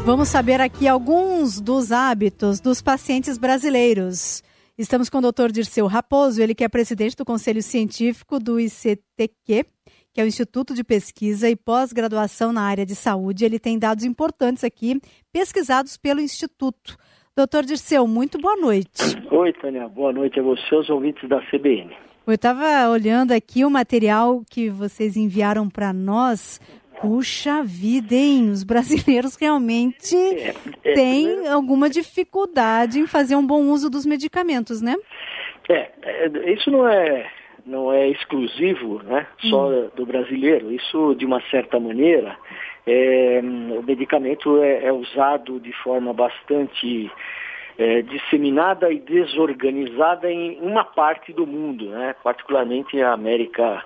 Vamos saber aqui alguns dos hábitos dos pacientes brasileiros. Estamos com o Dr. Dirceu Raposo, ele que é presidente do Conselho Científico do ICTQ, que é o Instituto de Pesquisa e Pós-Graduação na área de Saúde. Ele tem dados importantes aqui, pesquisados pelo Instituto. Dr. Dirceu, muito boa noite. Oi, Tânia. Boa noite a você, aos ouvintes da CBN. Eu estava olhando aqui o material que vocês enviaram para nós. Puxa vida, hein? Os brasileiros realmente têm alguma dificuldade em fazer um bom uso dos medicamentos, né? Isso não é exclusivo, né, só do brasileiro. Isso, de uma certa maneira, o medicamento é usado de forma bastante disseminada e desorganizada em uma parte do mundo, né, particularmente a América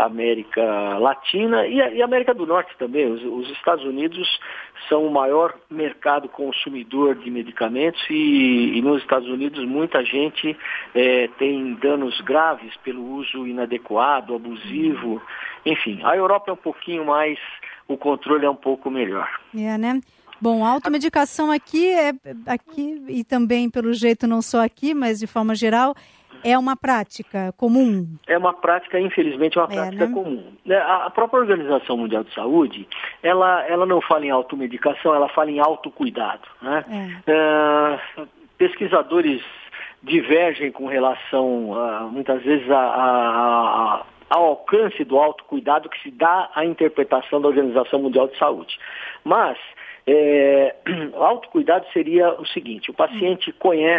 Latina e a América do Norte também. Os Estados Unidos são o maior mercado consumidor de medicamentos e nos Estados Unidos muita gente tem danos graves pelo uso inadequado, abusivo, enfim. A Europa é um pouquinho mais, o controle é um pouco melhor. Né? Bom, a automedicação aqui e também, pelo jeito, não só aqui, mas de forma geral, é uma prática comum? É uma prática, infelizmente, comum. A própria Organização Mundial de Saúde, ela não fala em automedicação, ela fala em autocuidado, né? Pesquisadores divergem com relação, muitas vezes, ao alcance do autocuidado que se dá à interpretação da Organização Mundial de Saúde. Mas o autocuidado seria o seguinte: o paciente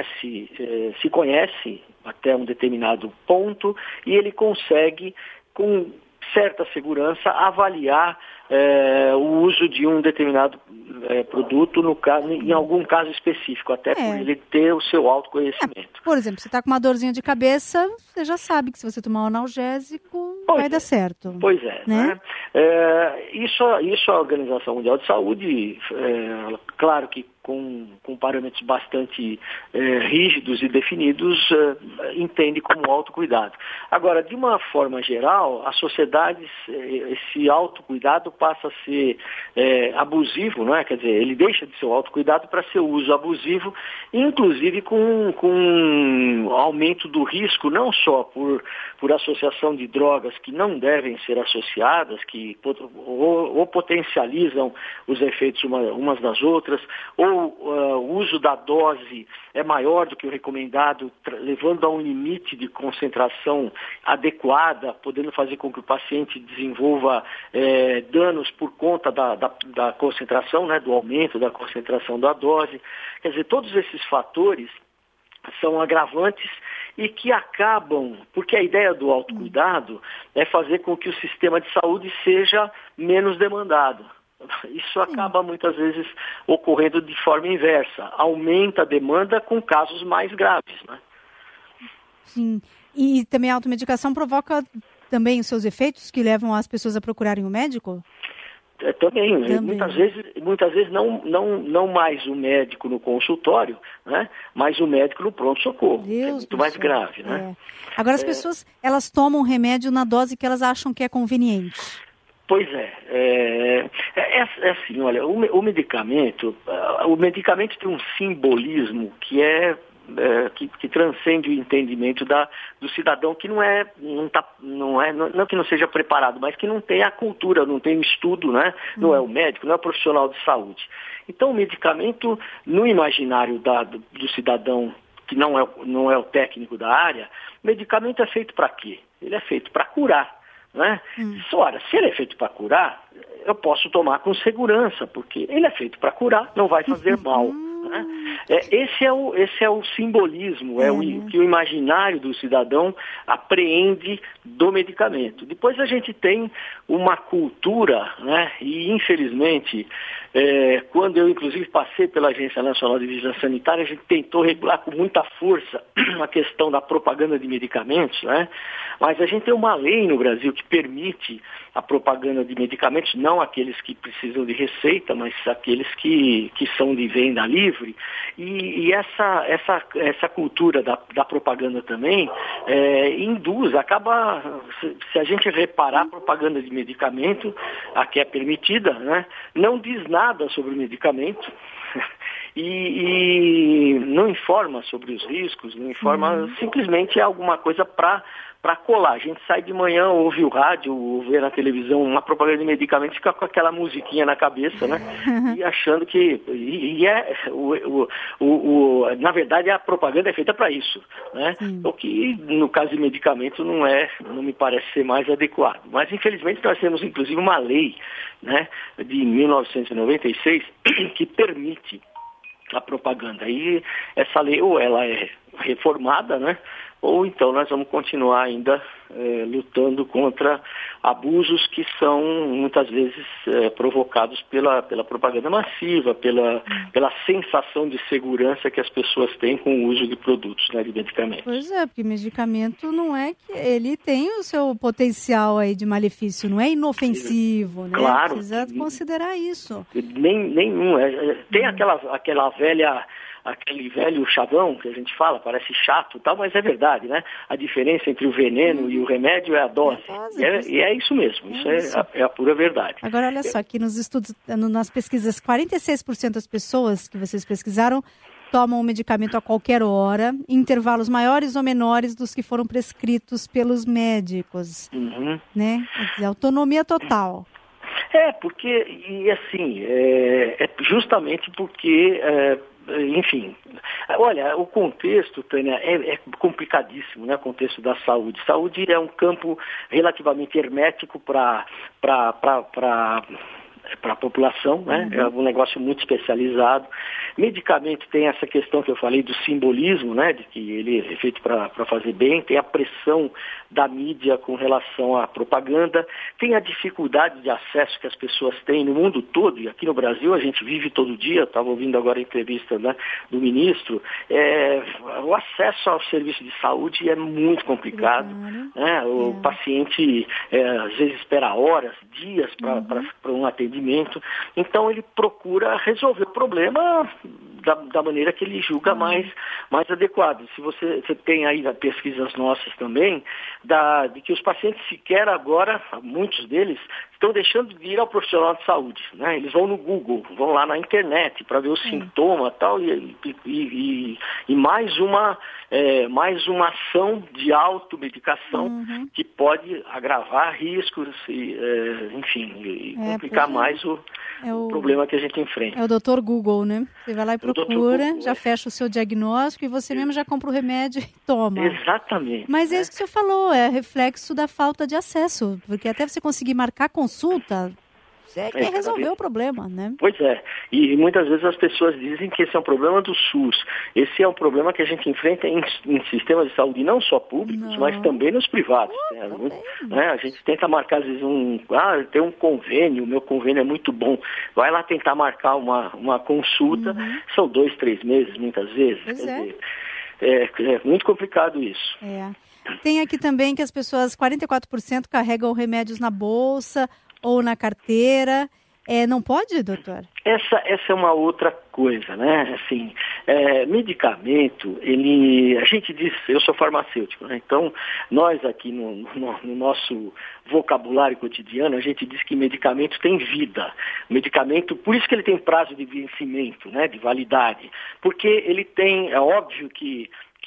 se conhece até um determinado ponto e ele consegue, com certa segurança, avaliar o uso de um determinado produto em algum caso específico, até por ele ter o seu autoconhecimento. Por exemplo, você está com uma dorzinha de cabeça, você já sabe que se você tomar um analgésico, vai dar certo. Pois é, né? Isso a Organização Mundial de Saúde, claro que com parâmetros bastante rígidos e definidos, entende como autocuidado. Agora, de uma forma geral, as sociedades, esse autocuidado passa a ser abusivo, não é? Quer dizer, ele deixa de ser o autocuidado para ser o uso abusivo, inclusive com aumento do risco, não só por associação de drogas que não devem ser associadas, que ou potencializam os efeitos umas das outras, ou o uso da dose é maior do que o recomendado, levando a um limite de concentração adequada, podendo fazer com que o paciente desenvolva danos por conta da concentração, né, do aumento da concentração da dose. Quer dizer, todos esses fatores são agravantes e que acabam, porque a ideia do autocuidado é fazer com que o sistema de saúde seja menos demandado. Isso acaba muitas vezes ocorrendo de forma inversa. Aumenta a demanda com casos mais graves, né? Sim. E também a automedicação provoca também os seus efeitos que levam as pessoas a procurarem um médico? Também. Muitas vezes não mais o médico no consultório, né? Mas o médico no pronto-socorro, que é muito mais grave, né? Agora as pessoas, elas tomam remédio na dose que elas acham que é conveniente. Pois é assim, olha, o medicamento tem um simbolismo que que transcende o entendimento do cidadão, que não que não seja preparado, mas que não tem a cultura, não tem o estudo, né? Não é o médico, não é o profissional de saúde. Então o medicamento, no imaginário do cidadão que não é o técnico da área, o medicamento é feito para quê? Ele é feito para curar. Né? Ora, se ele é feito para curar, eu posso tomar com segurança, porque ele é feito para curar, não vai fazer mal. Né? Esse é o simbolismo, o que o imaginário do cidadão apreende do medicamento. Depois a gente tem uma cultura, né? E infelizmente, quando eu inclusive passei pela Agência Nacional de Vigilância Sanitária, a gente tentou regular com muita força a questão da propaganda de medicamentos, né? Mas a gente tem uma lei no Brasil que permite a propaganda de medicamentos, não aqueles que precisam de receita, mas aqueles que são de venda livre. E essa cultura da propaganda também se a gente reparar, a propaganda de medicamento, a que é permitida, né, não diz nada nada sobre o medicamento e não informa sobre os riscos, não informa, simplesmente é alguma coisa para colar. A gente sai de manhã, ouve o rádio, ou vê na televisão uma propaganda de medicamento, fica com aquela musiquinha na cabeça, né? E achando que... na verdade, a propaganda é feita para isso, né? O que, no caso de medicamento, não me parece ser mais adequado. Mas, infelizmente, nós temos, inclusive, uma lei, né, de 1996 que permite a propaganda. E essa lei, ou ela é reformada, né? Ou então nós vamos continuar ainda lutando contra abusos que são muitas vezes provocados pela propaganda massiva, pela sensação de segurança que as pessoas têm com o uso de produtos, né, de medicamentos. Pois é, porque medicamento não é que ele tem o seu potencial aí de malefício, não é inofensivo, né? Claro. Precisa considerar isso. Nenhum. Tem aquele velho chavão que a gente fala, parece chato e tal, mas é verdade, né? A diferença entre o veneno e o remédio é a dose. E é isso mesmo, isso. É a pura verdade. Agora, olha só, aqui nos estudos, nas pesquisas, 46% das pessoas que vocês pesquisaram tomam o medicamento a qualquer hora, em intervalos maiores ou menores dos que foram prescritos pelos médicos, né? Quer dizer, autonomia total. Porque, e assim, justamente porque... enfim, olha, o contexto, Tânia, é complicadíssimo, né? O contexto da saúde. Saúde é um campo relativamente hermético para a população, né? É um negócio muito especializado. Medicamento tem essa questão que eu falei do simbolismo, né? De que ele é feito para fazer bem, tem a pressão da mídia com relação à propaganda, tem a dificuldade de acesso que as pessoas têm no mundo todo, e aqui no Brasil a gente vive todo dia, estava ouvindo agora a entrevista, né, do ministro, o acesso ao serviço de saúde é muito complicado, né? O paciente às vezes espera horas, dias para um atendimento, então ele procura resolver o problema da maneira que ele julga mais adequado. Se você tem aí pesquisas nossas também, de que os pacientes sequer agora, muitos deles, estão deixando de ir ao profissional de saúde, né? Eles vão no Google, vão lá na internet para ver os sintomas e mais uma ação de automedicação que pode agravar riscos e complicar mais o problema que a gente enfrenta. É o Dr. Google, né? Você vai lá e procura, já fecha o seu diagnóstico e você mesmo já compra o remédio e toma. Exatamente. Mas é isso que você falou, é reflexo da falta de acesso, porque até você conseguir marcar consulta, você quer resolver o problema, né? Pois é, e muitas vezes as pessoas dizem que esse é um problema do SUS. Esse é um problema que a gente enfrenta em sistemas de saúde, não só públicos, mas também nos privados. Né? A gente tenta marcar, às vezes, tem um convênio, o meu convênio é muito bom. Vai lá tentar marcar uma consulta, são 2, 3 meses, muitas vezes. Pois quer dizer, é muito complicado isso. Tem aqui também que as pessoas, 44% carregam remédios na bolsa ou na carteira. Não pode, doutor? Essa é uma outra coisa, né? Assim, medicamento, a gente diz, eu sou farmacêutico, né? Então nós aqui no nosso vocabulário cotidiano, a gente diz que medicamento tem vida. Medicamento, por isso que ele tem prazo de vencimento, né? De validade. Porque ele tem, é óbvio que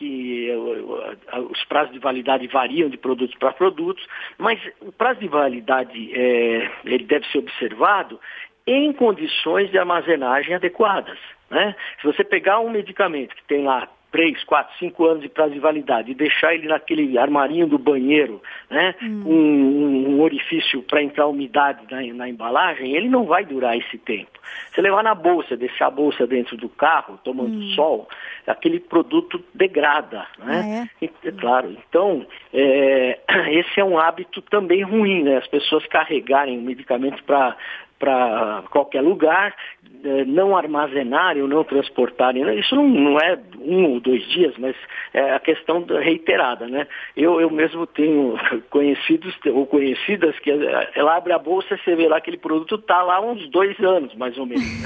os prazos de validade variam de produtos para produtos, mas o prazo de validade ele deve ser observado em condições de armazenagem adequadas, né? Se você pegar um medicamento que tem lá 3, 4, 5 anos de prazo de validade e deixar ele naquele armarinho do banheiro, né, um orifício para entrar umidade na embalagem, ele não vai durar esse tempo. Se levar na bolsa, deixar a bolsa dentro do carro, tomando sol, aquele produto degrada, né? Claro. Então, esse é um hábito também ruim, né? As pessoas carregarem o medicamento para qualquer lugar, não armazenarem ou não transportarem. Isso não é 1 ou 2 dias, mas é a questão reiterada, né? Eu mesmo tenho conhecidos ou conhecidas que ela abre a bolsa e você vê lá aquele produto está lá há uns 2 anos, mais ou menos, né?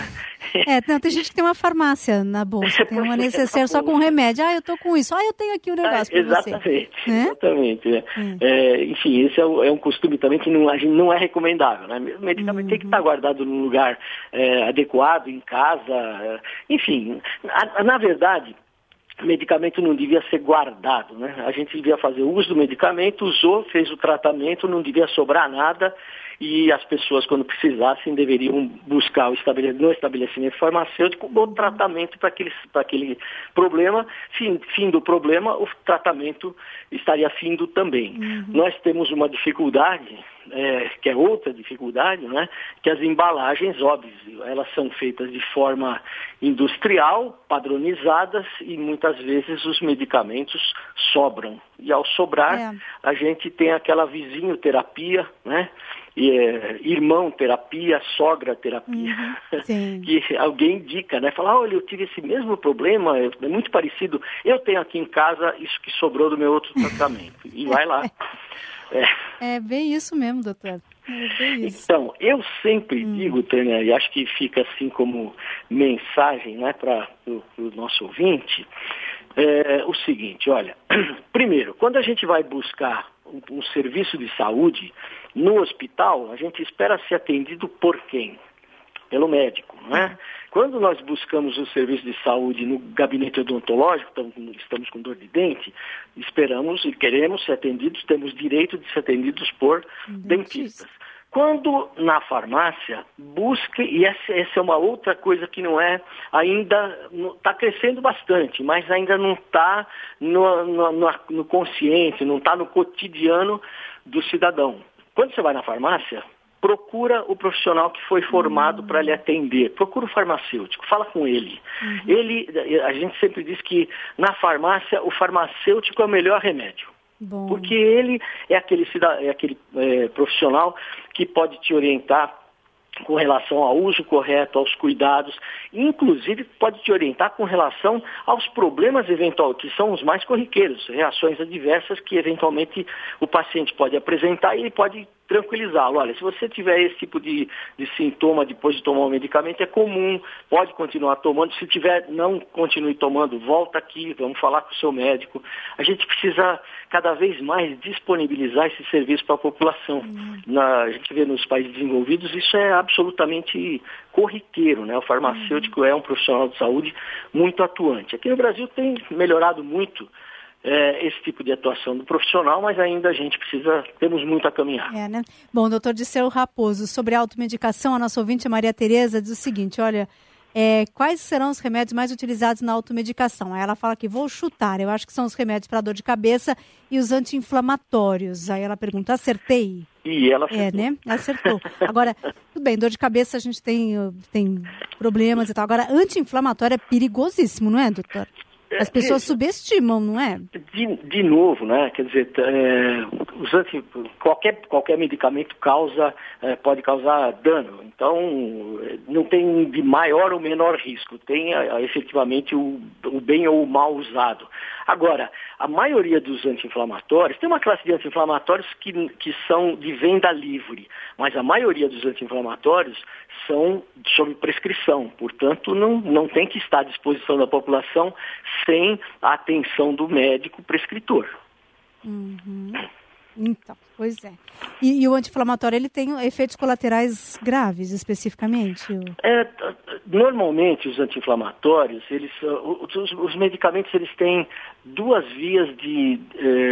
Não, tem gente que tem uma farmácia na bolsa, tem uma necessaire só com remédio. Eu tô com isso. Eu tenho aqui um negócio para você. Exatamente. Enfim, esse é um costume também que não é recomendável, né? O medicamento tem que estar guardado num lugar adequado, em casa. Enfim, na verdade, o medicamento não devia ser guardado, né? A gente devia fazer uso do medicamento, usou, fez o tratamento, não devia sobrar nada. E as pessoas, quando precisassem, deveriam buscar no estabelecimento farmacêutico o tratamento para aquele problema. Fim do problema, o tratamento estaria findo também. Nós temos uma dificuldade, que é outra dificuldade, né? Que as embalagens, óbvio, elas são feitas de forma industrial, padronizadas, e muitas vezes os medicamentos sobram. E ao sobrar, a gente tem aquela vizinho terapia, né? Irmão terapia, sogra terapia, que alguém indica, né? Fala, olha, eu tive esse mesmo problema, é muito parecido, eu tenho aqui em casa isso que sobrou do meu outro tratamento. E vai lá. É bem isso mesmo, doutor. Bem isso. Então, eu sempre digo, Tânia, e acho que fica assim como mensagem, né, para o nosso ouvinte, o seguinte, olha, primeiro, quando a gente vai buscar um serviço de saúde no hospital, a gente espera ser atendido por quem? Pelo médico, não é? Quando nós buscamos um serviço de saúde no gabinete odontológico, estamos com dor de dente, esperamos e queremos ser atendidos, temos direito de ser atendidos por dentistas. Quando na farmácia, busque, e essa é uma outra coisa que não é, ainda está crescendo bastante, mas ainda não está no consciente, não está no cotidiano do cidadão. Quando você vai na farmácia, procura o profissional que foi formado para lhe atender, procura o farmacêutico, fala com ele. A gente sempre diz que na farmácia o farmacêutico é o melhor remédio. Porque ele é aquele profissional que pode te orientar com relação ao uso correto, aos cuidados, inclusive pode te orientar com relação aos problemas eventuais, que são os mais corriqueiros, reações adversas que eventualmente o paciente pode apresentar e ele pode tranquilizá-lo. Olha, se você tiver esse tipo de sintoma depois de tomar o medicamento, é comum, pode continuar tomando. Se tiver, não continue tomando, volta aqui, vamos falar com o seu médico. A gente precisa cada vez mais disponibilizar esse serviço para a população. A gente vê nos países desenvolvidos, isso é absolutamente corriqueiro, né? O farmacêutico é um profissional de saúde muito atuante. Aqui no Brasil tem melhorado muito esse tipo de atuação do profissional, mas ainda temos muito a caminhar. Né? Bom, doutor Dirceu Raposo, sobre a automedicação, a nossa ouvinte, a Maria Tereza, diz o seguinte, olha, quais serão os remédios mais utilizados na automedicação? Aí ela fala que vou chutar, eu acho que são os remédios para dor de cabeça e os anti-inflamatórios. Aí ela pergunta, acertei? E ela acertou. Né? Acertou. Agora, tudo bem, dor de cabeça a gente tem problemas e tal. Agora, anti-inflamatório é perigosíssimo, não é, doutor? As pessoas subestimam, não é? De novo, né? Quer dizer, qualquer medicamento pode causar dano. Então, não tem de maior ou menor risco. Tem efetivamente o bem ou o mal usado. Agora, a maioria dos anti-inflamatórios, tem uma classe de anti-inflamatórios que são de venda livre, mas a maioria dos anti-inflamatórios são sob prescrição. Portanto, não tem que estar à disposição da população sem a atenção do médico prescritor. Então, pois é. E o anti-inflamatório, ele tem efeitos colaterais graves, especificamente? Normalmente, os anti-inflamatórios, os medicamentos, eles têm duas vias de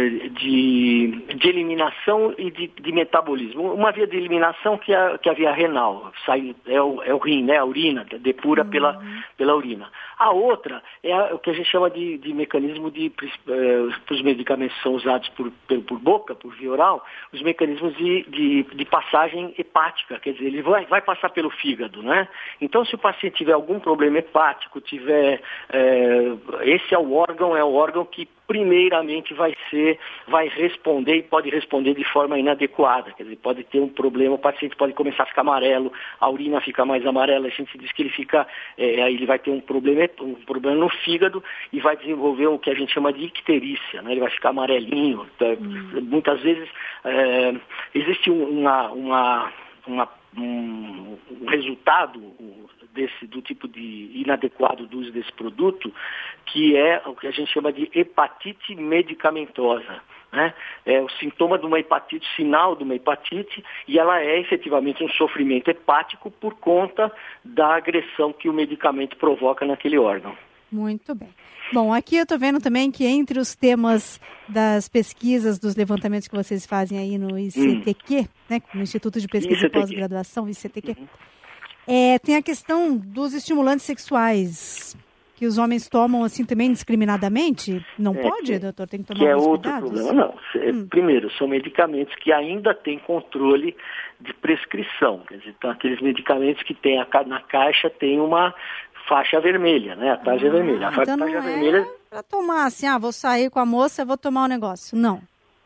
eliminação e de metabolismo. Uma via de eliminação que é a via renal, é o rim, né? A urina, depura pela urina. A outra é o que a gente chama de mecanismo os medicamentos são usados por boca, por via oral, os mecanismos de passagem hepática, quer dizer, ele vai passar pelo fígado, né? Então, se o paciente tiver algum problema hepático, esse é o órgão que primeiramente vai responder e pode responder de forma inadequada, quer dizer, pode ter um problema, o paciente pode começar a ficar amarelo, a urina fica mais amarela, a gente diz que ele vai ter um problema no fígado e vai desenvolver o que a gente chama de icterícia, né? Ele vai ficar amarelinho. Muitas vezes existe uma um resultado do tipo de inadequado do uso desse produto, que é o que a gente chama de hepatite medicamentosa. Né? É o sintoma de uma hepatite, sinal de uma hepatite, e ela é efetivamente um sofrimento hepático por conta da agressão que o medicamento provoca naquele órgão. Muito bem. Bom, aqui eu estou vendo também que entre os temas das pesquisas, dos levantamentos que vocês fazem aí no ICTQ, né, no Instituto de Pesquisa e Pós-Graduação, ICTQ, tem a questão dos estimulantes sexuais, que os homens tomam assim também indiscriminadamente? Não pode, doutor? Tem que tomar alguns cuidados? Que é outro problema, não. Primeiro, são medicamentos que ainda têm controle de prescrição. Quer dizer, então, aqueles medicamentos que tem na caixa tem uma faixa vermelha, né? A tarja vermelha. A então não tarja vermelha para tomar assim, vou sair com a moça, vou tomar um negócio. Não.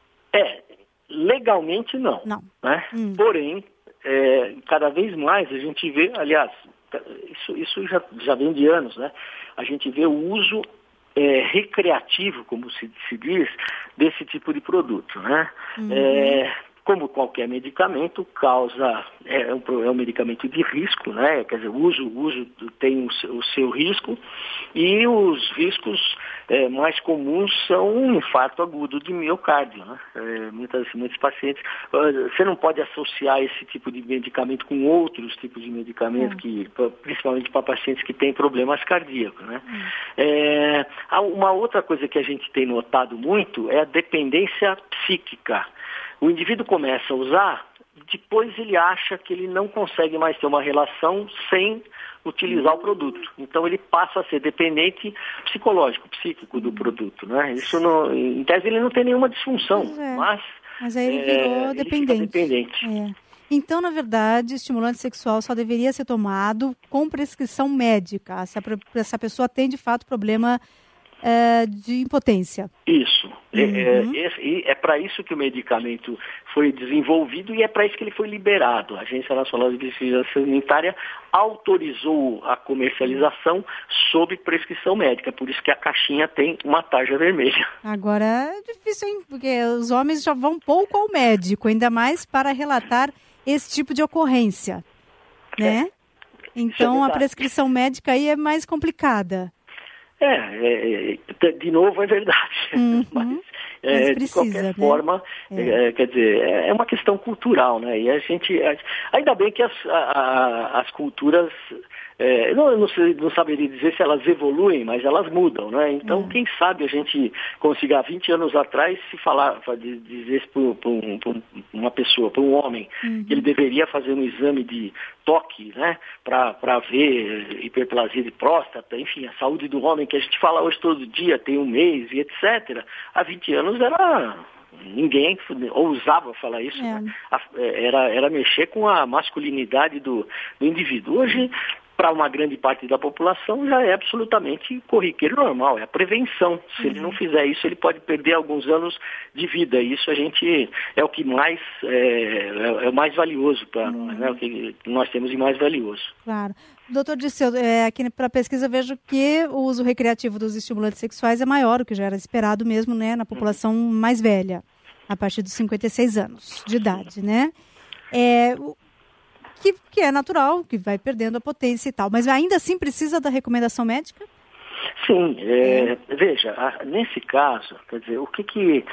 Legalmente não. Não. Né? Porém, cada vez mais a gente vê, aliás, isso já vem de anos, né? A gente vê o uso recreativo, como se diz, desse tipo de produto, né? Como qualquer medicamento, é um medicamento de risco, né? Quer dizer, o uso tem o seu risco, e os riscos mais comuns são um infarto agudo de miocárdio, né? Muitos pacientes, você não pode associar esse tipo de medicamento com outros tipos de medicamentos, principalmente para pacientes que têm problemas cardíacos, né? Uma outra coisa que a gente tem notado muito é a dependência psíquica. O indivíduo começa a usar, depois ele acha que ele não consegue mais ter uma relação sem utilizar o produto. Então ele passa a ser dependente psíquico do produto, né? Isso em tese ele não tem nenhuma disfunção, mas aí ele virou dependente. Então, na verdade, estimulante sexual só deveria ser tomado com prescrição médica, se essa pessoa tem de fato problema de impotência. Isso. É para isso que o medicamento foi desenvolvido e é para isso que ele foi liberado. A Agência Nacional de Pesquisa Sanitária autorizou a comercialização sob prescrição médica. Por isso que a caixinha tem uma tarja vermelha. Agora é difícil, hein? Porque os homens já vão pouco ao médico, ainda mais para relatar esse tipo de ocorrência, né? Então, a prescrição médica aí é mais complicada. De novo é verdade, mas precisa, de qualquer forma, quer dizer, é uma questão cultural, né? E a gente, ainda bem que as culturas, não saberia dizer se elas evoluem, mas elas mudam, né? Então, quem sabe a gente consiga, há 20 anos atrás, dizer para uma pessoa, para um homem, que ele deveria fazer um exame de toque, né? Para ver hiperplasia de próstata, enfim, a saúde do homem que a gente fala hoje todo dia, tem um mês e etc. Há 20 anos ninguém ousava falar isso, né? Era mexer com a masculinidade do indivíduo. Hoje, para uma grande parte da população, já é absolutamente corriqueiro normal, é a prevenção. Se ele não fizer isso, ele pode perder alguns anos de vida. Isso é o que mais é o mais valioso para nós, né? O que nós temos de mais valioso. Claro. Doutor Dirceu, aqui para a pesquisa eu vejo que o uso recreativo dos estimulantes sexuais é maior, o que já era esperado mesmo, né, na população mais velha, a partir dos 56 anos de idade, né? Que é natural, que vai perdendo a potência e tal, mas ainda assim precisa da recomendação médica? Sim, veja, nesse caso, quer dizer, o que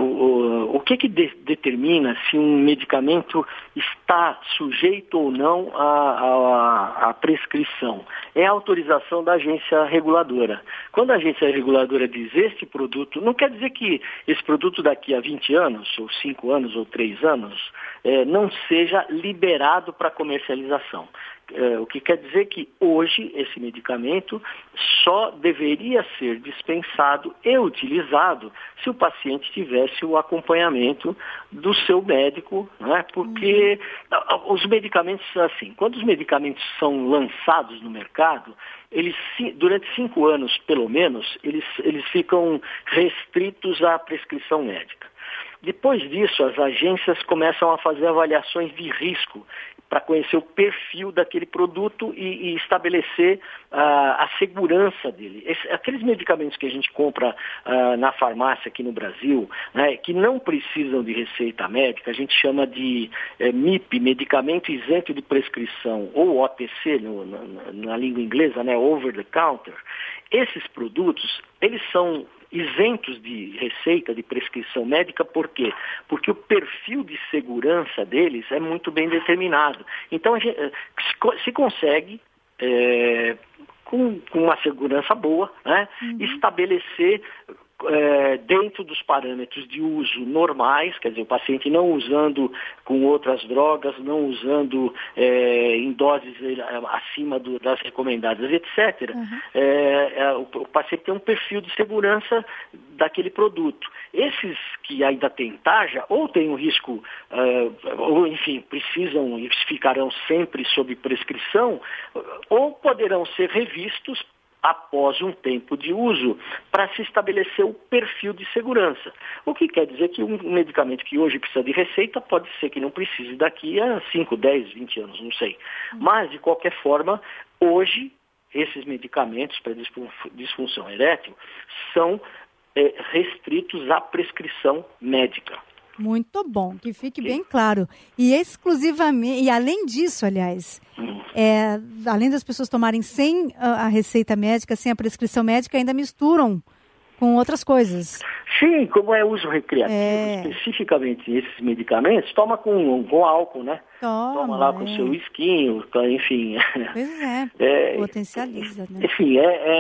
determina se um medicamento está sujeito ou não à prescrição? É a autorização da agência reguladora. Quando a agência reguladora diz este produto, não quer dizer que esse produto daqui a 20 anos, ou 5 anos, ou 3 anos, não seja liberado para comercialização. O que quer dizer que hoje esse medicamento só deveria ser dispensado e utilizado se o paciente tivesse o acompanhamento do seu médico, né? Porque os medicamentos, assim, quando os medicamentos são lançados no mercado, eles, durante 5 anos, pelo menos, eles ficam restritos à prescrição médica. Depois disso, as agências começam a fazer avaliações de risco para conhecer o perfil daquele produto e estabelecer a segurança dele. Aqueles medicamentos que a gente compra na farmácia aqui no Brasil, né, que não precisam de receita médica, a gente chama de MIP, medicamento isento de prescrição, ou OTC na língua inglesa, né, over the counter. Esses produtos, eles são isentos de receita, de prescrição médica, por quê? Porque o perfil de segurança deles é muito bem determinado. Então, se consegue, com uma segurança boa, né, estabelecer dentro dos parâmetros de uso normais, quer dizer, o paciente não usando com outras drogas, não usando em doses acima das recomendadas, etc. O paciente tem um perfil de segurança daquele produto. Esses que ainda têm tarja, ou têm um risco, ou enfim, precisam e ficarão sempre sob prescrição, ou poderão ser revistos após um tempo de uso, para se estabelecer o perfil de segurança. O que quer dizer que um medicamento que hoje precisa de receita, pode ser que não precise daqui a 5, 10, 20 anos, não sei. Mas, de qualquer forma, hoje, esses medicamentos para disfunção erétil são restritos à prescrição médica. Muito bom, que fique bem claro. E exclusivamente, e além disso, aliás, além das pessoas tomarem sem a receita médica, sem a prescrição médica, ainda misturam com outras coisas. Sim, como é uso recreativo, especificamente esses medicamentos, toma com álcool, né? Toma lá com o seu esquinho, enfim. Pois é, potencializa, né? Enfim,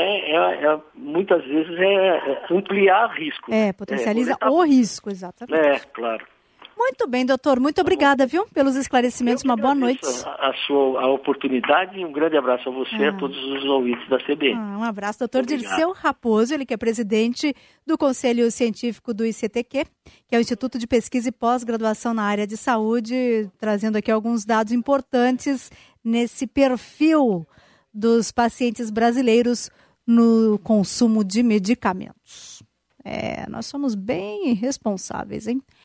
muitas vezes ampliar risco. Potencializa o risco, exatamente. Claro. Muito bem, doutor. Muito obrigada, viu, pelos esclarecimentos. Uma boa noite. A oportunidade e um grande abraço a você e a todos os ouvintes da CBN. Um abraço, doutor Dirceu Raposo, ele que é presidente do Conselho Científico do ICTQ, que é o Instituto de Pesquisa e Pós-Graduação na área de saúde, trazendo aqui alguns dados importantes nesse perfil dos pacientes brasileiros no consumo de medicamentos. Nós somos bem responsáveis, hein?